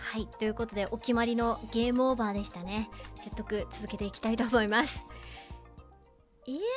はい、ということでお決まりのゲームオーバーでしたね。説得続けていきたいと思います。いや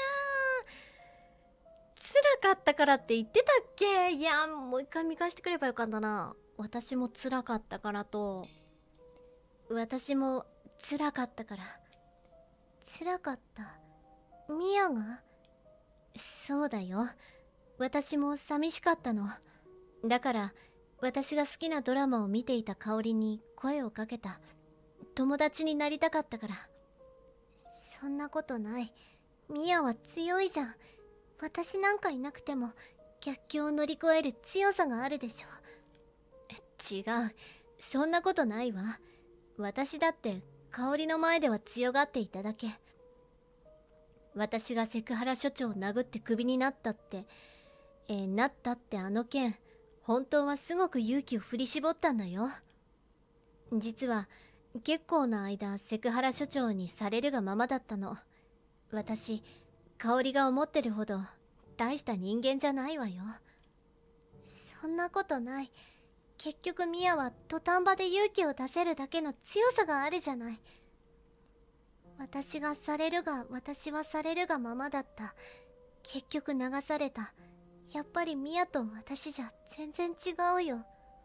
ー、辛かったからって言ってたっけ？いやー、もう一回見返してくればよかったな。私も辛かったからと、私も辛かったから。辛かった。ミヤが？そうだよ。私も寂しかったの。だから私が好きなドラマを見ていた香織に声をかけた。友達になりたかったから。そんなことない。ミヤは強いじゃん。私なんかいなくても逆境を乗り越える強さがあるでしょ。違う、そんなことないわ。私だって香織の前では強がっていただけ。私がセクハラ所長を殴ってクビになったってあの件、本当はすごく勇気を振り絞ったんだよ。実は結構な間セクハラ所長にされるがままだったの。私、香織が思ってるほど大した人間じゃないわよ。そんなことない。結局ミヤは土壇場で勇気を出せるだけの強さがあるじゃない。私はされるがままだった。結局流された。やっぱりミヤと私じゃ全然違うよ。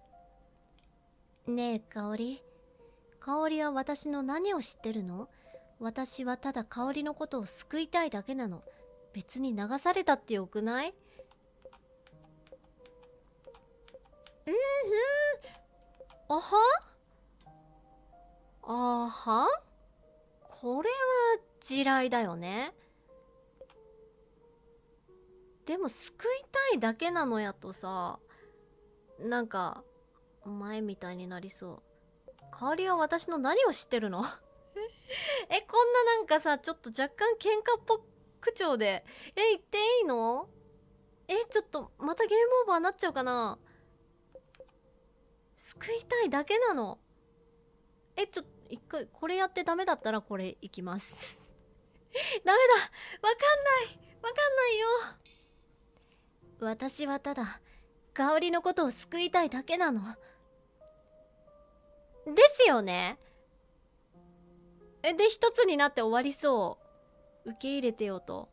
ねえ香織、香織は私の何を知ってるの？私はただ香織のことを救いたいだけなの。別に流されたってよくない？あは？あは？これは地雷だよね。でも救いたいだけなのやとさ、なんか前みたいになりそう。香織は私の何を知ってるの？こんななんかさ、ちょっと若干喧嘩っぽ口調で言っていいの？ちょっとまたゲームオーバーになっちゃうかな。救いたいだけなの。一回これやってダメだったらこれいきます。ダメだ、わかんないよ。私はただ香織のことを救いたいだけなの。ですよね。で一つになって終わりそう。受け入れてよと。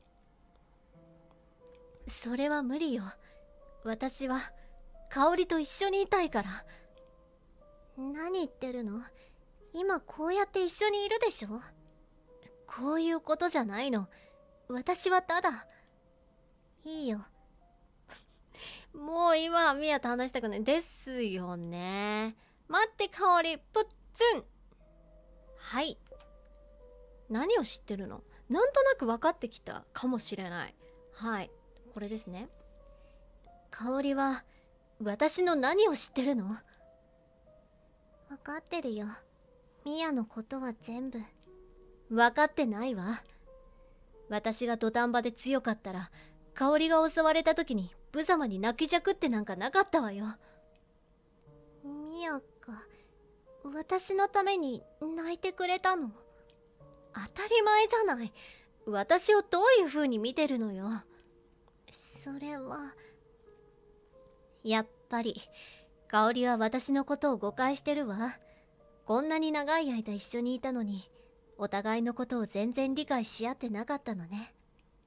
それは無理よ。私は香織と一緒にいたいから。何言ってるの？今こうやって一緒にいるでしょ。こういうことじゃないの。私はただいいよ。もう今ミヤと話したくない。ですよね。待って香織、プッツン。はい。何を知ってるの？なんとなく分かってきたかもしれない。はい、これですね。香織は私の何を知ってるの？分かってるよ。ミヤのことは全部。分かってないわ。私が土壇場で強かったら香織が襲われた時に無様に泣きじゃくってなんかなかったわよ。ミヤが私のために泣いてくれたの？当たり前じゃない。私をどういう風に見てるのよ。それはやっぱり香織は私のことを誤解してるわ。こんなに長い間一緒にいたのにお互いのことを全然理解し合ってなかったのね。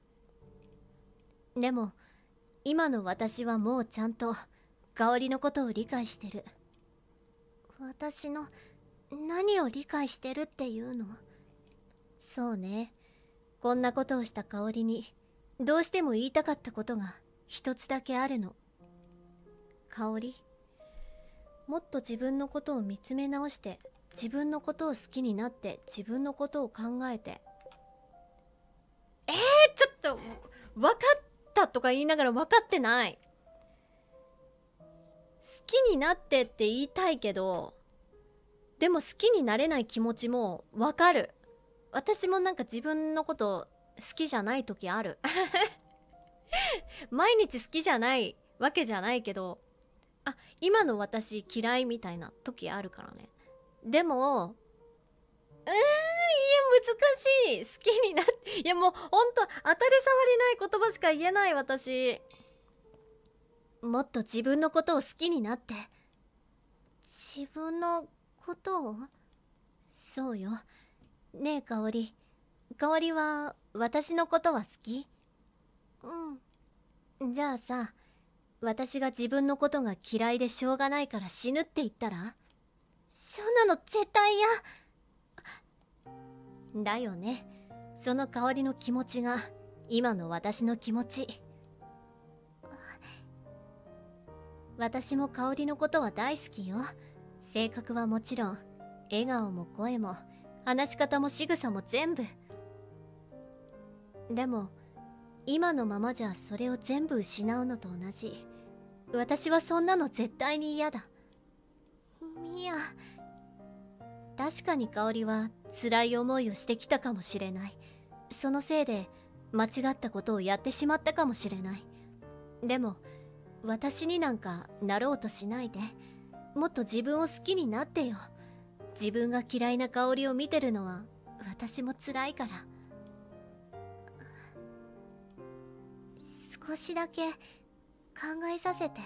でも今の私はもうちゃんと香織のことを理解してる。私の何を理解してるっていうの？そうね。こんなことをした香織にどうしても言いたかったことが一つだけあるの。香織、もっと自分のことを見つめ直して、自分のことを好きになって、自分のことを考えて。ちょっと分かったとか言いながら分かってない。好きになってって言いたいけど、でも好きになれない気持ちも分かる。私もなんか自分のこと好きじゃない時ある。毎日好きじゃないわけじゃないけど、今の私嫌いみたいな時あるからね。でもいや難しい。好きになって、いやもうほんと当たり障りない言葉しか言えない私。もっと自分のことを好きになって。自分のことを？そうよ。ねえ香織、香織は私のことは好き？うん。じゃあさ、私が自分のことが嫌いでしょうがないから死ぬって言ったら？そんなの絶対嫌だよね。その香りの気持ちが今の私の気持ち。私も香りのことは大好きよ。性格はもちろん、笑顔も声も話し方も仕草も全部。でも今のままじゃそれを全部失うのと同じ。私はそんなの絶対に嫌だ。ミヤ、確かに香りは辛い思いをしてきたかもしれない。そのせいで間違ったことをやってしまったかもしれない。でも私になんかなろうとしないで、もっと自分を好きになってよ。自分が嫌いな香りを見てるのは私も辛いから。少しだけ考えさせて。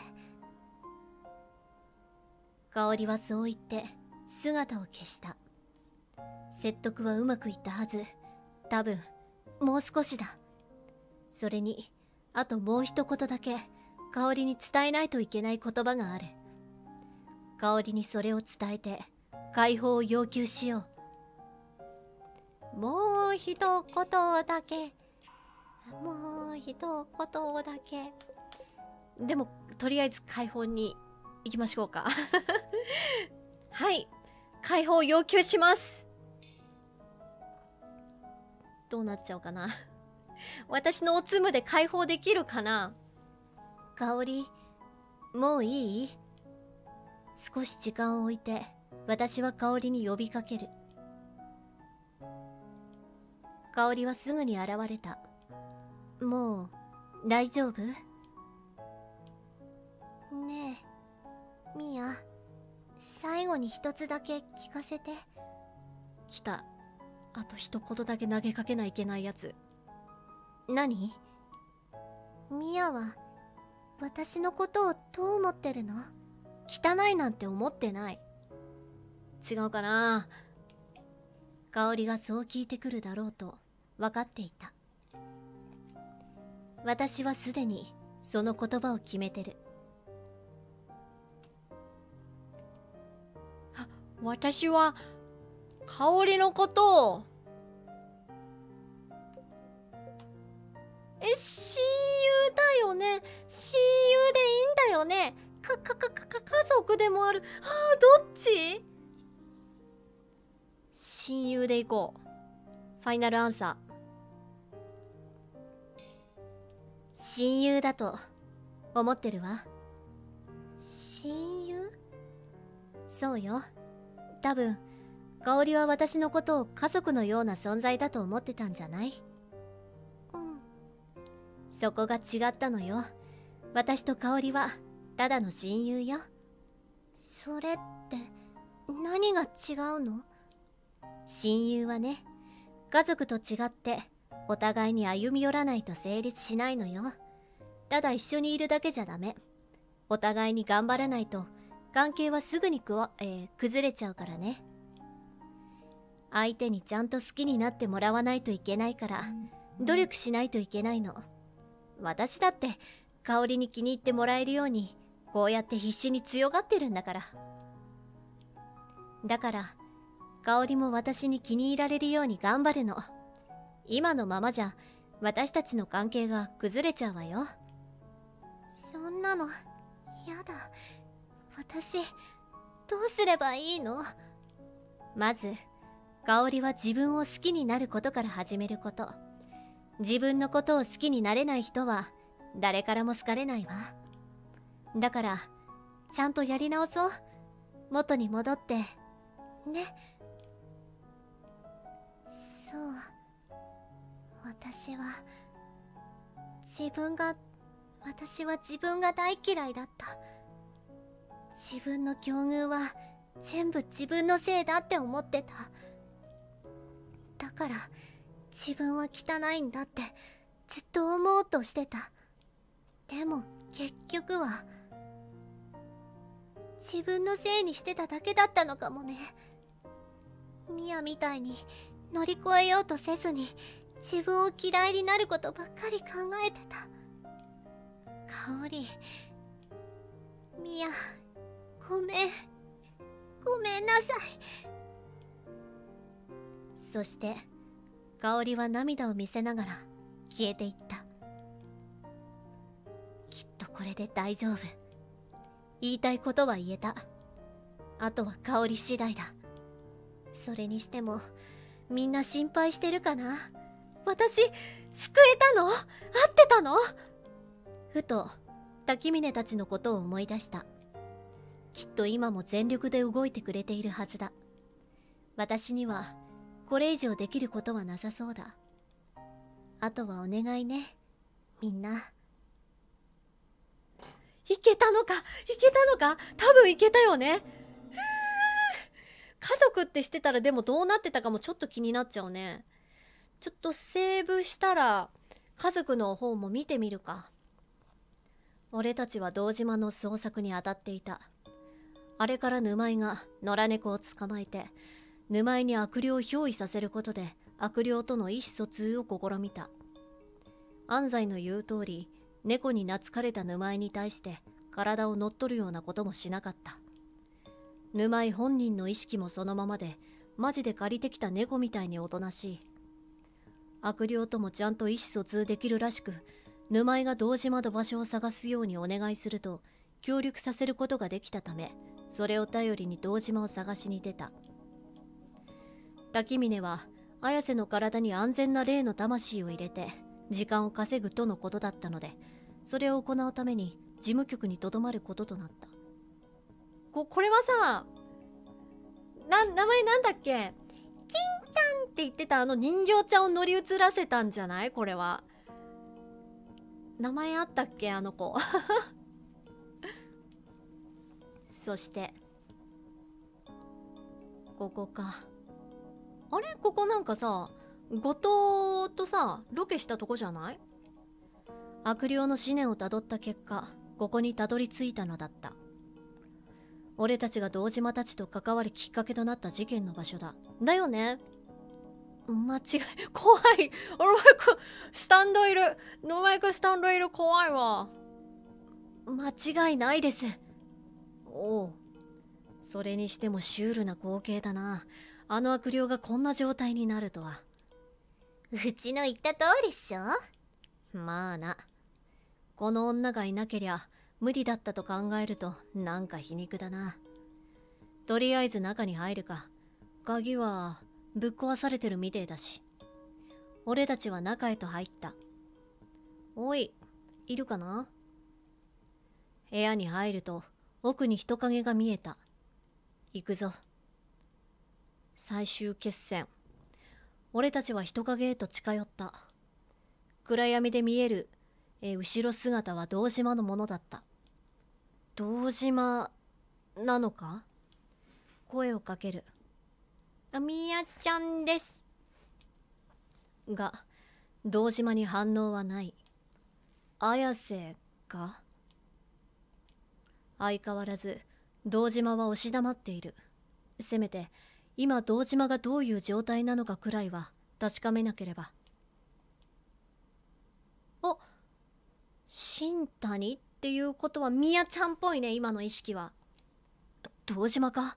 香りはそう言って姿を消した。説得はうまくいったはず。多分もう少しだ。それにあともう一言だけ香りに伝えないといけない言葉がある。香りにそれを伝えて解放を要求しよう。もう一言だけ、もう一言だけ。でもとりあえず解放に行きましょうか。はい、解放を要求します。どうなっちゃうかな。私のおつむで解放できるかな。香り、もういい？少し時間を置いて私は香りに呼びかける。香りはすぐに現れた。もう大丈夫？ねえミヤ、最後に一つだけ聞かせて。来た。あと一言だけ投げかけないけないやつ。何？ミヤは私のことをどう思ってるの？汚いなんて思ってない。違うかな。香りがそう聞いてくるだろうと分かっていた。私はすでにその言葉を決めてる。私は香りのことを親友だよね。親友でいいんだよね。家族でもある。どっち？親友でいこう。ファイナルアンサー。親友だと思ってるわ。親友？そうよ。多分香りは私のことを家族のような存在だと思ってたんじゃない？うん。そこが違ったのよ。私と香りはただの親友よ。それって何が違うの？親友はね、家族と違ってお互いに歩み寄らないと成立しないのよ。ただ一緒にいるだけじゃダメ。お互いに頑張らないと関係はすぐに崩れちゃうからね。相手にちゃんと好きになってもらわないといけないから努力しないといけないの。私だって香りに気に入ってもらえるようにこうやって必死に強がってるんだから。だから香りも私に気に入られるように頑張るの。今のままじゃ私たちの関係が崩れちゃうわよ。そんなのやだ。私どうすればいいの？まず香りは自分を好きになることから始めること。自分のことを好きになれない人は誰からも好かれないわ。だからちゃんとやり直そう。元に戻ってね。そう、私は自分が大嫌いだった。自分の境遇は全部自分のせいだって思ってた。だから自分は汚いんだってずっと思おうとしてた。でも結局は自分のせいにしてただけだったのかもね。ミヤみたいに乗り越えようとせずに自分を嫌いになることばっかり考えてた。香織、ミヤ、ごめんなさい。そして香織は涙を見せながら消えていった。きっとこれで大丈夫。言いたいことは言えた。あとは香織次第だ。それにしてもみんな心配してるかな。私救えたの？合ってたの？ふと滝峰たちのことを思い出した。きっと今も全力で動いてくれているはずだ。私にはこれ以上できることはなさそうだ。あとはお願いね、みんな。いけたのか多分いけたよね。家族ってしてたらでもどうなってたかもちょっと気になっちゃうね。ちょっとセーブしたら家族の方も見てみるか。俺たちは堂島の捜索に当たっていた。あれから沼井が野良猫を捕まえて沼井に悪霊を憑依させることで悪霊との意思疎通を試みた。安西の言う通り、猫に懐かれた沼井に対して体を乗っ取るようなこともしなかった。沼井本人の意識もそのままで、マジで借りてきた猫みたいにおとなしい。悪霊ともちゃんと意思疎通できるらしく、沼井が堂島の場所を探すようにお願いすると協力させることができたため、それを頼りに堂島を探しに出た。滝峰は綾瀬の体に安全な霊の魂を入れて時間を稼ぐとのことだったので、それを行うために事務局にとどまることとなった。これはさ、名前なんだっけ？金丹って言ってたあの人形ちゃんを乗り移らせたんじゃない？これは名前あったっけ、あの子。そしてここか。あれ、ここなんかさ、後藤とさロケしたとこじゃない？悪霊の思念をたどった結果、ここにたどり着いたのだった。俺たちが堂島たちと関わるきっかけとなった事件の場所だ。だよね。間違い、怖い。お前スタンドいる。お前スタンドいる。怖いわ。間違いないです。おう。それにしてもシュールな光景だな。あの悪霊がこんな状態になるとは。 うちの言った通りっしょ。 まあな。この女がいなけりゃ無理だったと考えるとなんか皮肉だな。とりあえず中に入るか。鍵はぶっ壊されてるみてえだし。俺たちは中へと入った。おい、いるかな？部屋に入ると奥に人影が見えた。行くぞ。最終決戦。俺たちは人影へと近寄った。暗闇で見える後ろ姿は堂島のものだった。堂島なのか？声をかける。みやちゃんです。が、堂島に反応はない。綾瀬か？相変わらず堂島は押し黙っている。せめて今堂島がどういう状態なのかくらいは確かめなければ。お、新谷っていうことはみやちゃんっぽいね、今の意識は。堂島か？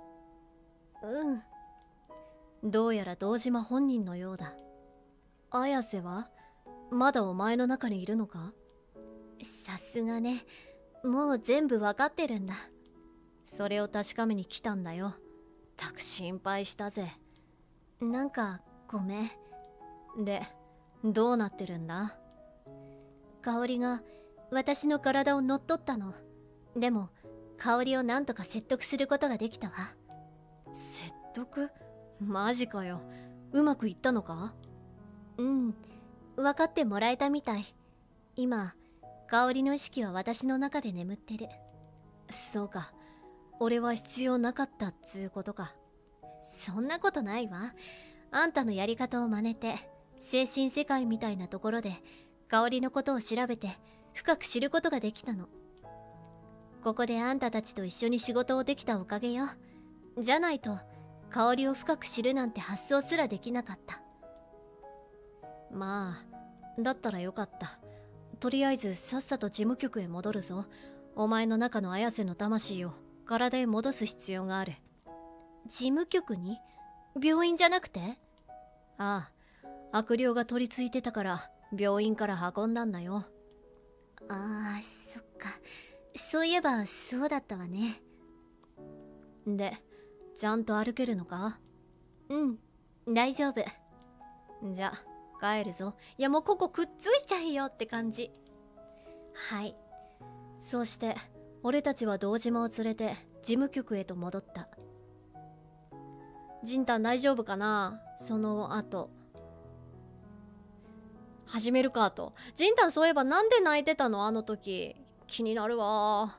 うん。どうやら堂島本人のようだ。綾瀬はまだお前の中にいるのか？ さすがね。もう全部わかってるんだ。 それを確かめに来たんだよ。たく心配したぜ。 なんかごめん。で、どうなってるんだ？ 香織が私の体を乗っ取ったの。でも香織をなんとか説得することができたわ。 説得？マジかよ。うまくいったのか？ うん、分かってもらえたみたい。今香織の意識は私の中で眠ってる。 そうか。俺は必要なかったっつうことか。 そんなことないわ。あんたのやり方を真似て精神世界みたいなところで香織のことを調べて深く知ることができたの。 ここであんたたちと一緒に仕事をできたおかげよ。じゃないと香りを深く知るなんて発想すらできなかった。 まあだったらよかった。とりあえずさっさと事務局へ戻るぞ。お前の中の綾瀬の魂を体へ戻す必要がある。 事務局に？病院じゃなくて？ ああ、悪霊が取り付いてたから病院から運んだんだよ。 ああ、そっか。そういえばそうだったわね。 で、ちゃんと歩けるのか？ うん、大丈夫。 じゃあ帰るぞ。いやもうここくっついちゃえよって感じ。 はい。 そうして俺たちは堂島を連れて事務局へと戻った。ジンタン大丈夫かな？その後始めるかと。ジンタンそういえばなんで泣いてたの？あの時気になるわ。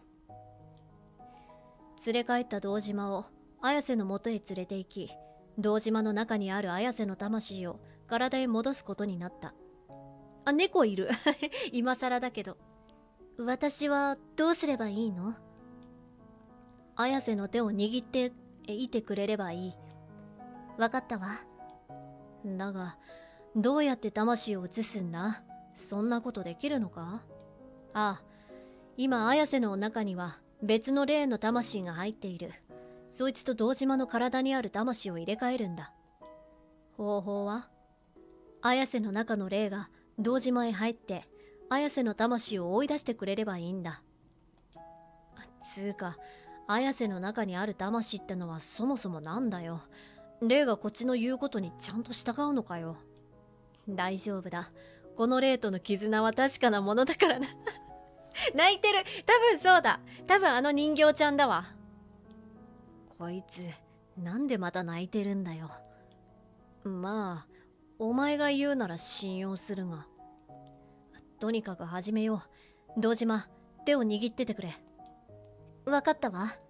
連れ帰った堂島を綾瀬の元へ連れて行き、堂島の中にある綾瀬の魂を体へ戻すことになった。あ、猫いる今更だけど。 私はどうすればいいの？ 綾瀬の手を握っていてくれればいい。 わかったわ。 だがどうやって魂を移すんだ？そんなことできるのか？ああ、今綾瀬の中には別の霊の魂が入っている。そいつと堂島の体にある魂を入れ替えるんだ。方法は？綾瀬の中の霊が堂島へ入って綾瀬の魂を追い出してくれればいいんだ。つうか綾瀬の中にある魂ってのはそもそもなんだよ。霊がこっちの言うことにちゃんと従うのかよ。大丈夫だ。この霊との絆は確かなものだからな泣いてる。多分そうだ。多分あの人形ちゃんだわ。こいつなんでまた泣いてるんだよ。まあお前が言うなら信用するが、とにかく始めよう。堂島、手を握っててくれ。 わかったわ。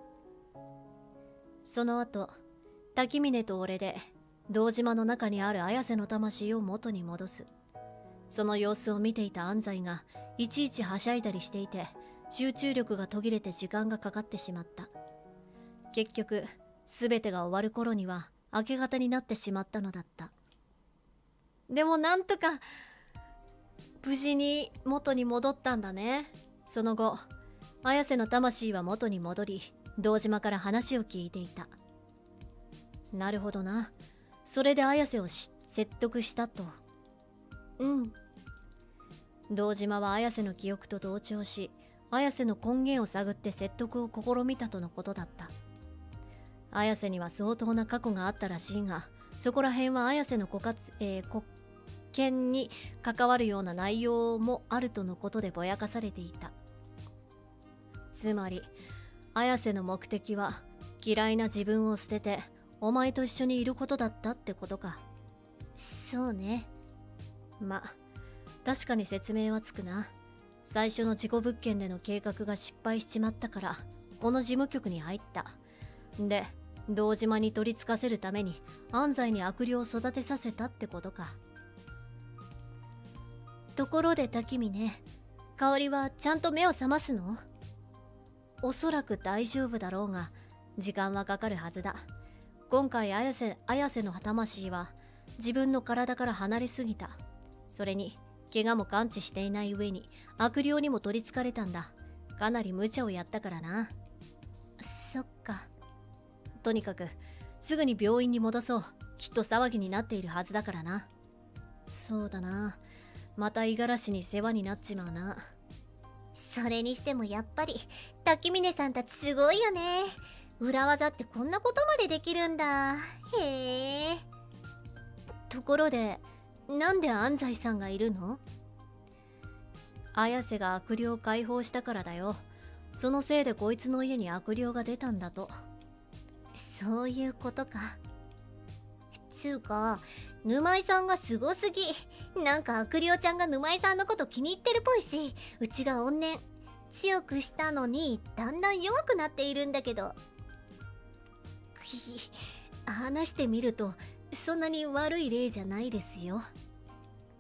その後滝峰と俺で堂島の中にある綾瀬の魂を元に戻す。その様子を見ていた安西がいちいちはしゃいだりしていて、集中力が途切れて時間がかかってしまった。結局全てが終わる頃には明け方になってしまったのだった。でもなんとか無事に元に戻ったんだね。その後綾瀬の魂は元に戻り、堂島から話を聞いていた。なるほどな。それで綾瀬を説得したと。 うん。 堂島は綾瀬の記憶と同調し、綾瀬の根源を探って説得を試みたとのことだった。綾瀬には相当な過去があったらしいが、そこら辺は綾瀬の顧見に関わるような内容もあるとのことでぼやかされていた。つまり綾瀬の目的は嫌いな自分を捨ててお前と一緒にいることだったってことか。 そうね。 ま、確かに説明はつくな。最初の事故物件での計画が失敗しちまったからこの事務局に入った。で堂島に取り付かせるために安西に悪霊を育てさせたってことか。 ところで滝峰、香りはちゃんと目を覚ますの？ おそらく大丈夫だろうが時間はかかるはずだ。今回綾瀬の魂は自分の体から離れすぎた。それに怪我も感知していない上に悪霊にも取りつかれたんだ。かなり無茶をやったからな。 そっか。 とにかくすぐに病院に戻そう。きっと騒ぎになっているはずだからな。そうだな。また五十嵐に世話になっちまうな。 それにしてもやっぱり滝峰さんたちすごいよね。裏技ってこんなことまでできるんだ。へえ。 ところでなんで安西さんがいるの？綾瀬が悪霊を解放したからだよ。そのせいでこいつの家に悪霊が出たんだと。 そういうことか。つうか沼井さんがすごすぎ。なんか悪霊ちゃんが沼井さんのこと気に入ってるっぽいし、うちが怨念強くしたのにだんだん弱くなっているんだけど。話してみるとそんなに悪い例じゃないですよ。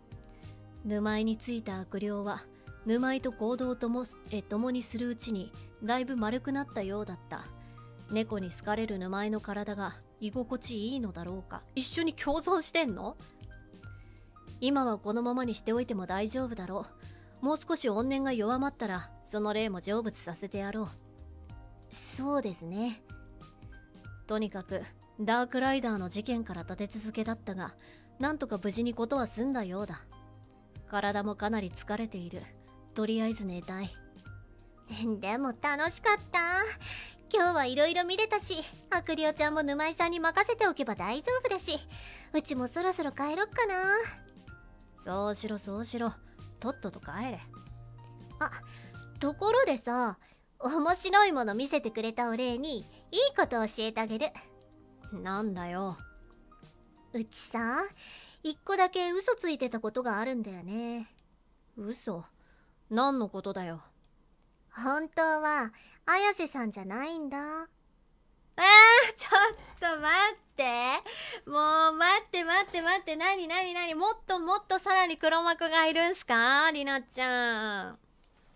沼井についた悪霊は沼井と行動を共にするうちにだいぶ丸くなったようだった。猫に好かれる沼井の体が居心地いいのだろうか。一緒に共存してんの？今はこのままにしておいても大丈夫だろう。もう少し怨念が弱まったらその霊も成仏させてやろう。 そうですね。 とにかくダークライダーの事件から立て続けだったが、なんとか無事にことは済んだようだ。体もかなり疲れている。とりあえず寝たい。 でも楽しかった。今日はいろいろ見れたし、アクリオちゃんも沼井さんに任せておけば大丈夫だし、うちもそろそろ帰ろっかな。 そうしろそうしろ。とっとと帰れ。 あ、ところでさ、面白いもの見せてくれたお礼にいいこと教えてあげる。 なんだよ。 うちさ、一個だけ嘘ついてたことがあるんだよね。 嘘？何のことだよ。 本当は綾瀬さんじゃないんだ。 ちょっと待って。もう待って待って待って。なにもっともっとさらに黒幕がいるんすかりなちゃん。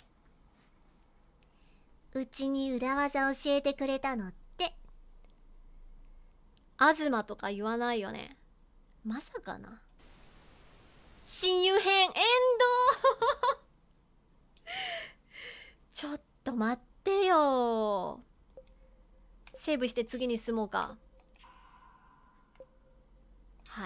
うちに裏技教えてくれたのって。 東とか言わないよね。まさかな。親友編エンドちょっと待ってよ。セーブして次に進もうか。はい。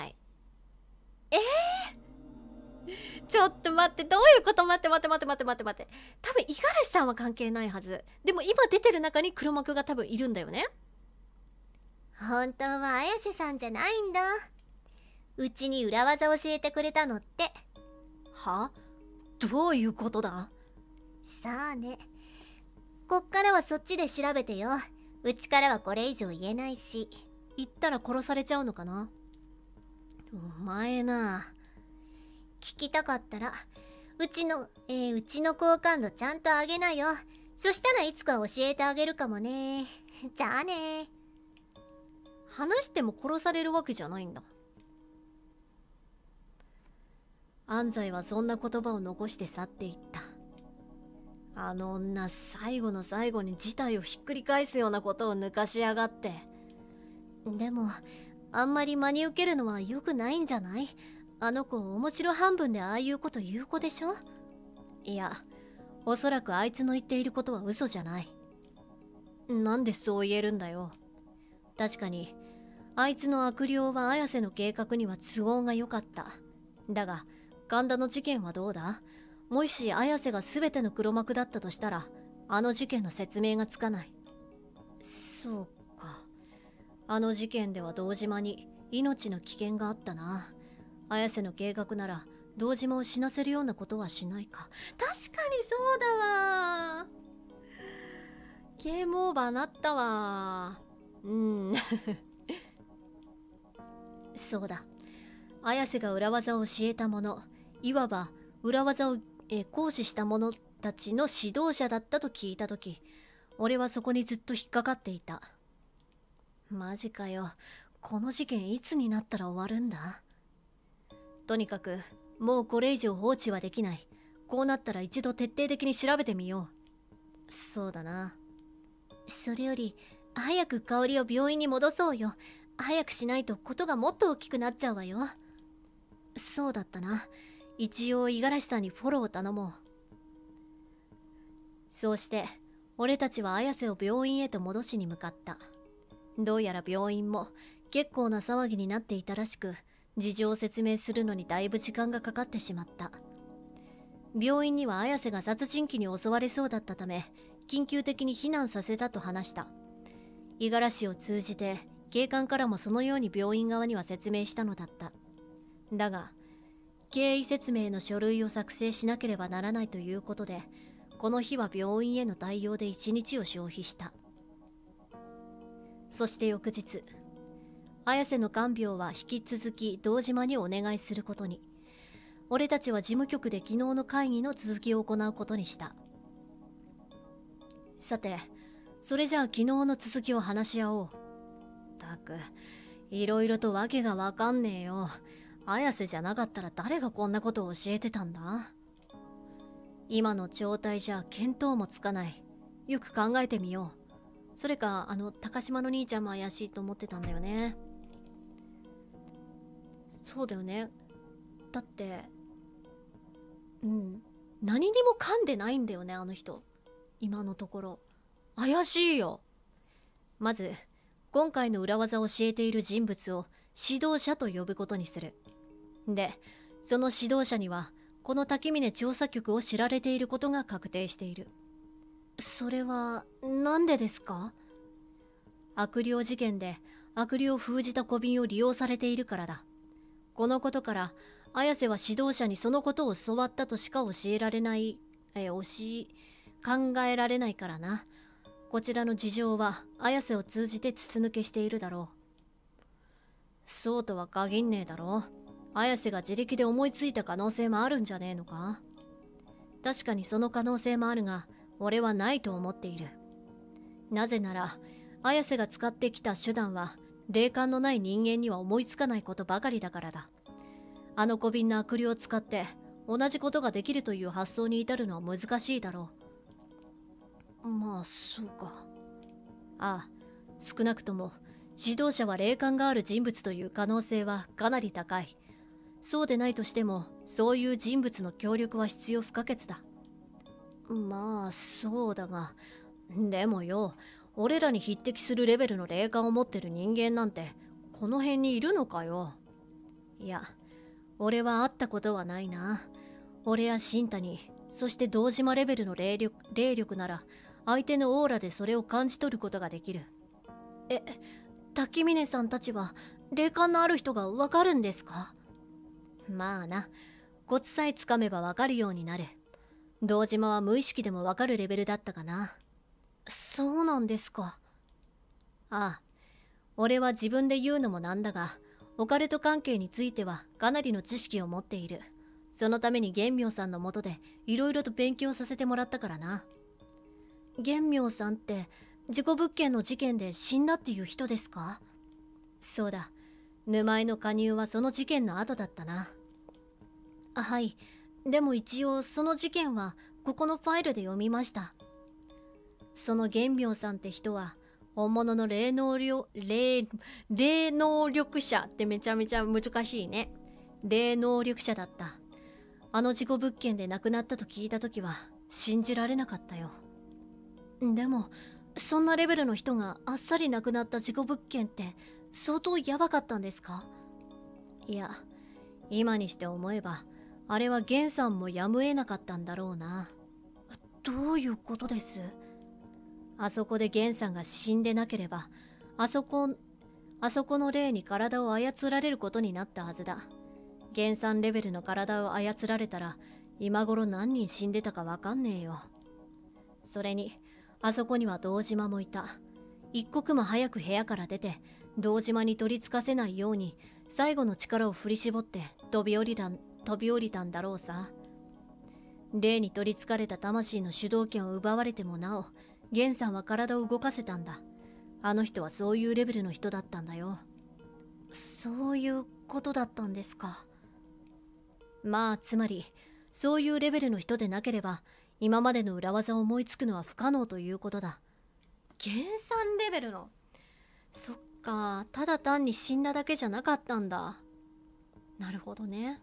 ちょっと待って、どういうこと？待って。多分五十嵐さんは関係ないはず。でも今出てる中に黒幕が多分いるんだよね。 本当は綾瀬さんじゃないんだ。うちに裏技教えてくれたのって。 は？どういうことだ？ さあね。こっからはそっちで調べてよ。うちからはこれ以上言えないし。 言ったら殺されちゃうのかな？お前な。 聞きたかったらうちの好感度ちゃんと上げなよ。そしたらいつか教えてあげるかもね。じゃあね。 話しても殺されるわけじゃないんだ。安西はそんな言葉を残して去っていった。あの女、最後の最後に事態をひっくり返すようなことを抜かしやがって。でもあんまり真に受けるのは良くないんじゃない？あの子面白半分でああいうこと言う子でしょ？いや、おそらくあいつの言っていることは嘘じゃない。なんでそう言えるんだよ。確かにあいつの悪霊は綾瀬の計画には都合が良かった。だが神田の事件はどうだ？もし綾瀬が全ての黒幕だったとしたら、あの事件の説明がつかない。そうか。あの事件では堂島に命の危険があったな。綾瀬の計画なら堂島を死なせるようなことはしないか。確かにそうだわ。ゲームオーバーなったわ。そうだ。綾瀬が裏技を教えた者、いわば裏技を行使した者たちの指導者だったと聞いたとき、俺はそこにずっと引っかかっていた。マジかよ。この事件いつになったら終わるんだ？とにかくもうこれ以上放置はできない。こうなったら一度徹底的に調べてみよう。そうだな。 それより早く香りを病院に戻そうよ。早くしないとことがもっと大きくなっちゃうわよ。 そうだったな。一応五十嵐さんにフォローを頼もう。そうして俺たちは綾瀬を病院へと戻しに向かった。どうやら病院も結構な騒ぎになっていたらしく、事情を説明するのにだいぶ時間がかかってしまった。病院には綾瀬が殺人鬼に襲われそうだったため、緊急的に避難させたと話した。五十嵐を通じて警官からもそのように病院側には説明したのだった。だが経緯説明の書類を作成しなければならないということで、この日は病院への対応で一日を消費した。そして翌日、綾瀬の看病は引き続き堂島にお願いすることに。俺たちは事務局で昨日の会議の続きを行うことにした。さて、それじゃあ昨日の続きを話し合おう。たく、いろいろとわけがわかんねえよ。綾瀬じゃなかったら誰がこんなことを教えてたんだ？今の状態じゃ見当もつかない。 よく考えてみよう。それか高島の兄ちゃんも怪しいと思ってたんだよね。そうだよね。だって何にも噛んでないんだよね、あの人。今のところ怪しいよ。まず今回の裏技を教えている人物を指導者と呼ぶことにする。でその指導者にはこの滝峰調査局を知られていることが確定している。それはなんでですか？悪霊事件で悪霊を封じた小瓶を利用されているからだ。このことから綾瀬は指導者にそのことを教わったとしか考えられないからな。こちらの事情は綾瀬を通じて筒抜けしているだろう。そうとは限んねえだろう。綾瀬が自力で思いついた可能性もあるんじゃねえのか？確かにその可能性もあるが、俺はないと思っている。なぜなら綾瀬が使ってきた手段は霊感のない人間には思いつかないことばかりだからだ。あの小瓶の悪霊を使って同じことができるという発想に至るのは難しいだろう。まあそうか。ああ、少なくとも指導者は霊感がある人物という可能性はかなり高い。そうでないとしてもそういう人物の協力は必要不可欠だ。まあそうだが、でもよ、俺らに匹敵するレベルの霊感を持ってる人間なんてこの辺にいるのかよ。いや、俺は会ったことはないな。俺や新谷、そして堂島レベルの霊力なら相手のオーラでそれを感じ取ることができる。滝峰さんたちは霊感のある人がわかるんですか？まあな、コツさえつかめばわかるようになる。堂島は無意識でもわかるレベルだったかな。そうなんですか。ああ、俺は自分で言うのもなんだが、オカルト関係についてはかなりの知識を持っている。そのために玄妙さんのもとでいろいろと勉強させてもらったからな。玄妙さんって事故物件の事件で死んだっていう人ですか？そうだ、沼井の加入はその事件の後だったな。はい、でも一応その事件はここのファイルで読みました。その玄妙さんって人は本物の霊能力者ってめちゃめちゃ難しいね。霊能力者だった。あの事故物件で亡くなったと聞いた時は信じられなかったよ。でもそんなレベルの人があっさり亡くなった事故物件って相当ヤバかったんですか？いや、今にして思えばあれは源さんもやむを得なかったんだろうな。どういうことです？あそこで源さんが死んでなければあそこの霊に体を操られることになったはずだ。源さんレベルの体を操られたら今頃何人死んでたかわかんねえよ。それにあそこには堂島もいた。一刻も早く部屋から出て堂島に取りつかせないように最後の力を振り絞って飛び降りたんだろうさ。霊に取りつかれた魂の主導権を奪われてもなお源さんは体を動かせたんだ。あの人はそういうレベルの人だったんだよ。そういうことだったんですか。まあつまりそういうレベルの人でなければ今までの裏技を思いつくのは不可能ということだ。源さんレベルの。そっか、ただ単に死んだだけじゃなかったんだ。なるほどね。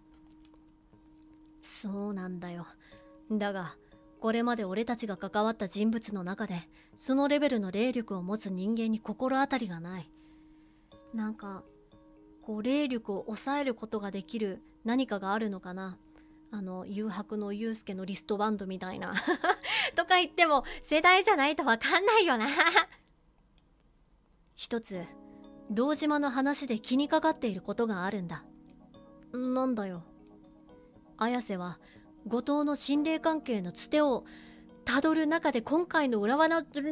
そうなんだよ。だがこれまで俺たちが関わった人物の中でそのレベルの霊力を持つ人間に心当たりがない。なんかこう霊力を抑えることができる何かがあるのかな。誘白のユウスケのリストバンドみたいなとか言っても世代じゃないとわかんないよな一つ堂島の話で気にかかっていることがあるんだ。なんだよ。綾瀬は後藤の心霊関係のつてをたどる中で今回の裏技滝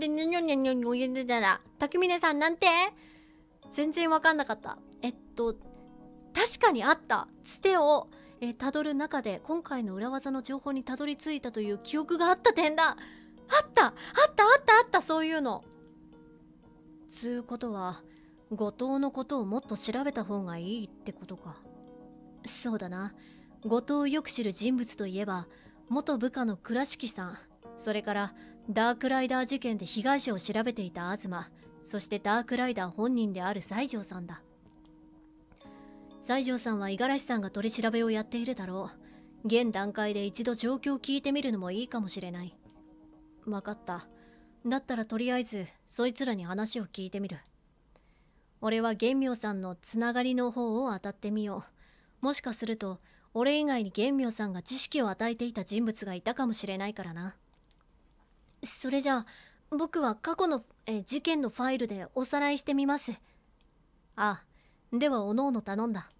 峰さんなんて全然わかんなかった。確かにあった。つてをたどる中で今回の裏技の情報にたどり着いたという記憶があった点だ。あったそういうの。つうことは後藤のことをもっと調べた方がいいってことか。そうだな。後藤をよく知る人物といえば元部下の倉敷さん、それからダークライダー事件で被害者を調べていた東、そしてダークライダー本人である西条さんだ。西条さんは五十嵐さんが取り調べをやっているだろう。現段階で一度状況を聞いてみるのもいいかもしれない。分かった。だったらとりあえずそいつらに話を聞いてみる。俺は玄妙さんのつながりの方を当たってみよう。もしかすると俺以外に玄妙さんが知識を与えていた人物がいたかもしれないからな。それじゃあ僕は過去の事件のファイルでおさらいしてみます。ああ、ではおのおの頼んだ。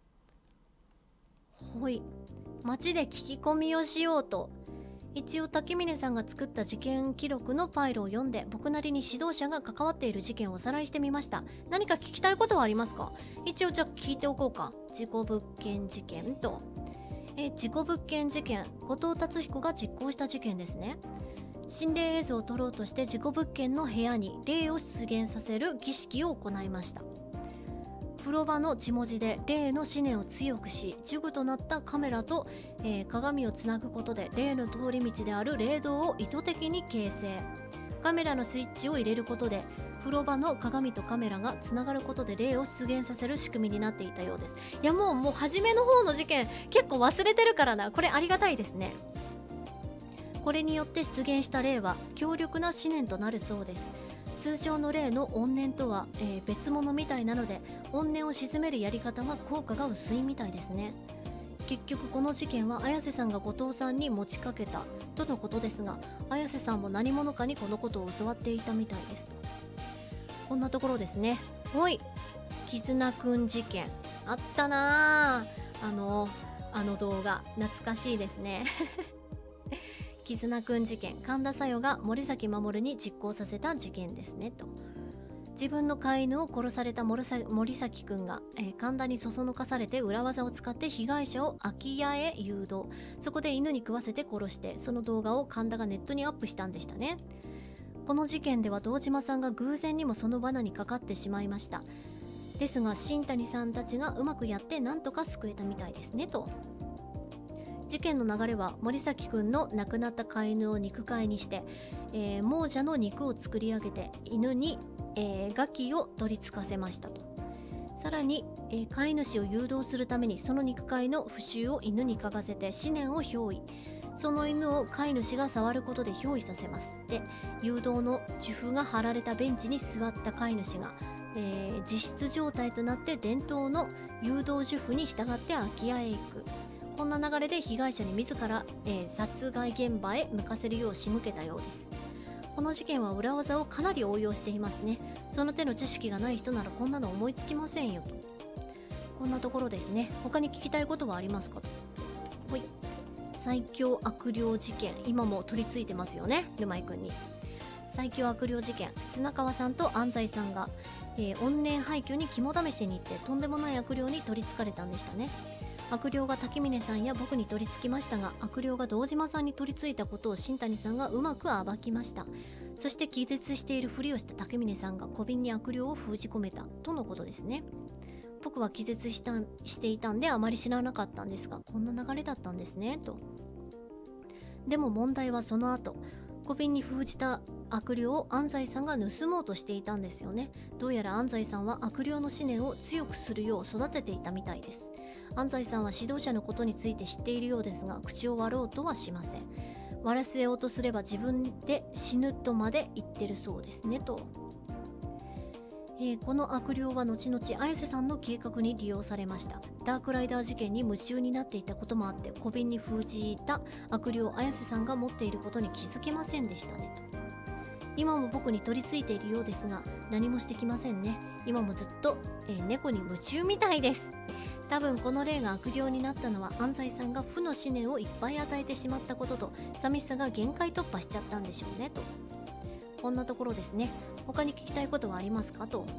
ほい。町で聞き込みをしようと。一応滝峰さんが作った事件記録のファイルを読んで、僕なりに指導者が関わっている事件をおさらいしてみました。何か聞きたいことはありますか？一応じゃあ聞いておこうか。事故物件事件と。事故物件事件、後藤達彦が実行した事件ですね。心霊映像を撮ろうとして事故物件の部屋に霊を出現させる儀式を行いました。風呂場の血文字で霊の思念を強くし、呪具となったカメラと、鏡をつなぐことで霊の通り道である霊道を意図的に形成。カメラのスイッチを入れることで風呂場の鏡とカメラがつながることで霊を出現させる仕組みになっていたようです。いやもう初めの方の事件結構忘れてるからな。これありがたいですね。これによって出現した霊は強力な思念となるそうです。通常の霊の怨念とは、別物みたいなので、怨念を鎮めるやり方は効果が薄いみたいですね。結局この事件は綾瀬さんが後藤さんに持ちかけたとのことですが、綾瀬さんも何者かにこのことを教わっていたみたいですと。こんなところですね。ほい。絆くん事件あったなあ。あの動画懐かしいですね。絆くん事件、神田沙代が森崎守に実行させた事件ですねと。自分の飼い犬を殺された森崎くんが、神田にそそのかされて裏技を使って被害者を空き家へ誘導。そこで犬に食わせて殺して、その動画を神田がネットにアップしたんでしたね。この事件では堂島さんが偶然にもその罠にかかってしまいました。ですが新谷さんたちがうまくやってなんとか救えたみたいですねと。事件の流れは森崎くんの亡くなった飼い犬を肉塊にして、亡者の肉を作り上げて犬に、餓鬼を取り付かせましたと。さらに、飼い主を誘導するためにその肉塊の腐臭を犬に嗅がせて思念を憑依。その犬を飼い主が触ることで憑依させます。で、誘導の呪符が貼られたベンチに座った飼い主が、自失状態となって伝統の誘導呪符に従って空き家へ行く。こんな流れで被害者に自ら、殺害現場へ向かせるよう仕向けたようです。この事件は裏技をかなり応用していますね。その手の知識がない人ならこんなの思いつきませんよと。こんなところですね。他に聞きたいことはありますかと。ほい。最強悪霊事件、今も取り付いてますよね、沼井くんに。最強悪霊事件、砂川さんと安西さんが、怨念廃墟に肝試しに行ってとんでもない悪霊に取りつかれたんでしたね。悪霊が滝峰さんや僕に取り付きましたが、悪霊が堂島さんに取り付いたことを新谷さんがうまく暴きました。そして気絶しているふりをした滝峰さんが小瓶に悪霊を封じ込めたとのことですね。僕は気絶していたんであまり知らなかったんですが、こんな流れだったんですねと。でも問題はその後、小瓶に封じた悪霊を安西さんが盗もうとしていたんですよね。どうやら安西さんは悪霊の思念を強くするよう育てていたみたいです。安西さんは指導者のことについて知っているようですが、口を割ろうとはしません。割らせようとすれば自分で死ぬとまで言ってるそうですねと。この悪霊は後々綾瀬さんの計画に利用されました。ダークライダー事件に夢中になっていたこともあって、小瓶に封じた悪霊を綾瀬さんが持っていることに気づけませんでしたねと。今も僕に取り付いているようですが、何もしてきませんね。今もずっと、猫に夢中みたいです。多分この霊が悪霊になったのは安西さんが負の思念をいっぱい与えてしまったことと、寂しさが限界突破しちゃったんでしょうねと。こんなところですね。他に聞きたいことはありますかと。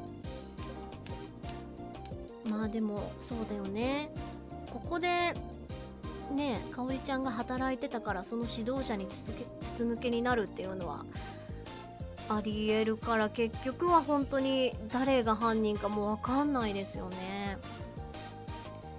まあでもそうだよね。ここでね、かおりちゃんが働いてたからその指導者に筒抜けになるっていうのはありえるから、結局は本当に誰が犯人かもわかんないですよね。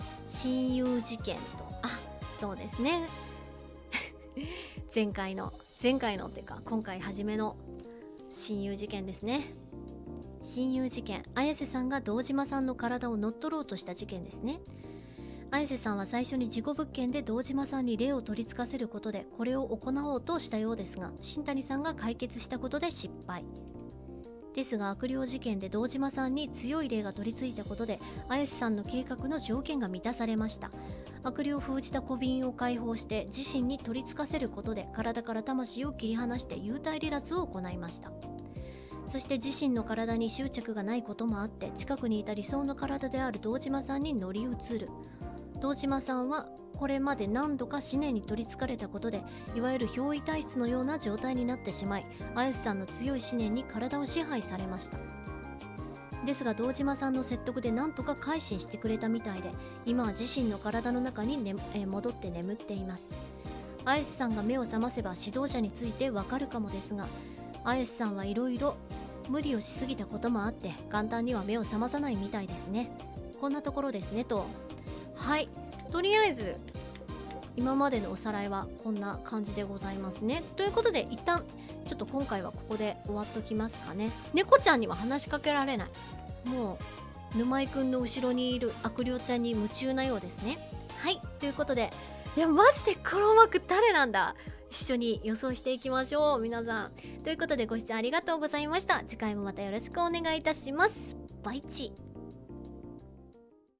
親友事件と、あ、そうですね。前回の前回のっていうか今回初めの親友事件ですね。親友事件、綾瀬さんが堂島さんの体を乗っ取ろうとした事件ですね。綾瀬さんは最初に事故物件で堂島さんに霊を取り付かせることでこれを行おうとしたようですが、新谷さんが解決したことで失敗ですが、悪霊事件で堂島さんに強い霊が取り付いたことで綾瀬さんの計画の条件が満たされました。悪霊を封じた小瓶を解放して自身に取り付かせることで体から魂を切り離して幽体離脱を行いました。そして自身の体に執着がないこともあって近くにいた理想の体である堂島さんに乗り移る。堂島さんはこれまで何度か思念に取りつかれたことでいわゆる憑依体質のような状態になってしまい、綾瀬さんの強い思念に体を支配されました。ですが堂島さんの説得で何とか改心してくれたみたいで、今は自身の体の中に、戻って眠っています。綾瀬さんが目を覚ませば指導者についてわかるかもですが、綾瀬さんはいろいろ無理をしすぎたこともあって簡単には目を覚まさないみたいですね。こんなところですねと。はい、とりあえず今までのおさらいはこんな感じでございますね。ということで一旦ちょっと今回はここで終わっときますかね。猫ちゃんには話しかけられない。もう沼井くんの後ろにいる悪霊ちゃんに夢中なようですね。はい、ということで、いやマジで黒幕誰なんだ、一緒に予想していきましょう皆さん。ということでご視聴ありがとうございました。次回もまたよろしくお願いいたします。バイチ。